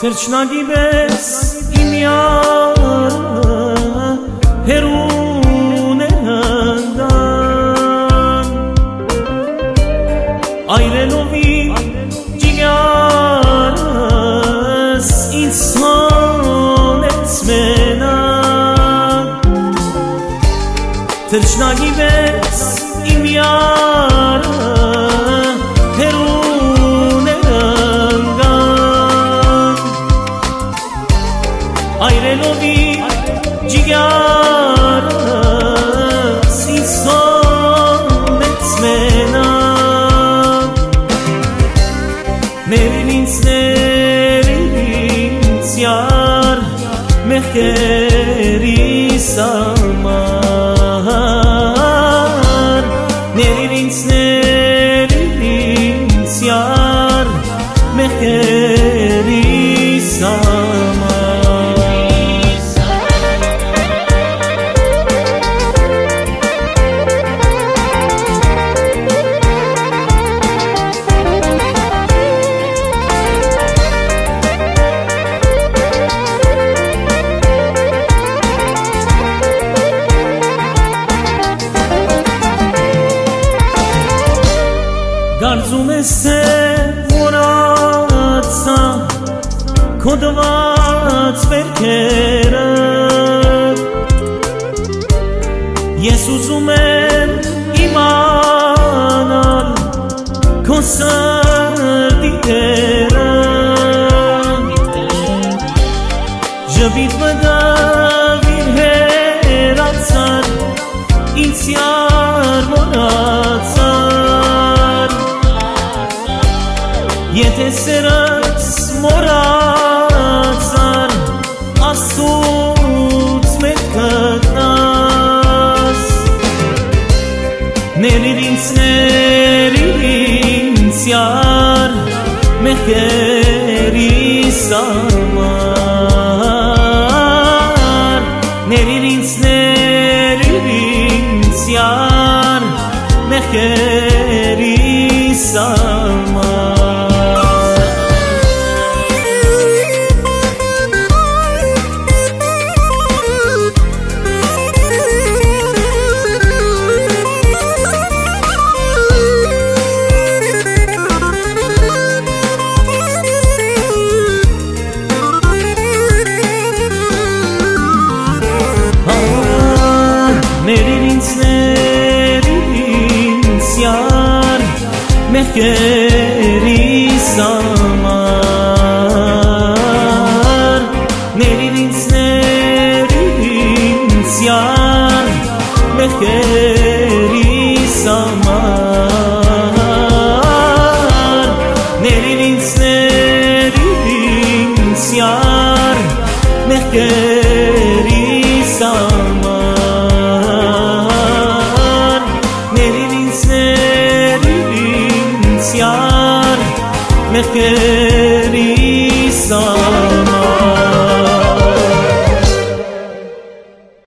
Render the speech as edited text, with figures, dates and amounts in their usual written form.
Թրջնագիվես իմ յարը հերուն է հնդան այրելով իմ ճիգարս ինձ հանեց մենակ Թրջնագիվես իմ յարը հերուն է հնդան այրելով իմ ճիգարս ինձ հանեց մենակ Ներին ինձ յար մեղքերիս համար Ներին ինձ յար մեղքերիս համար Կարծում ես թե մոռացա քո տված վերքերը Ես ուզում եմ իմանալ քո սրտի տերը Ժպիտ մտավ իր հեռացան ինձ յար մոռացան Եթե սերս մոռացան Աստուծո մեկ գտնաս Ներիր ինձ յար մեղքերիս համար Ներիր ինձ յար մեղքերիս համար Ներիր ինձ յար մեղքերիս համար Ներիր ինձ յար մեղքերիս համար Ներիր ինձ յար մեղքերիս համար Ներիր ինձ յար մեղքերիս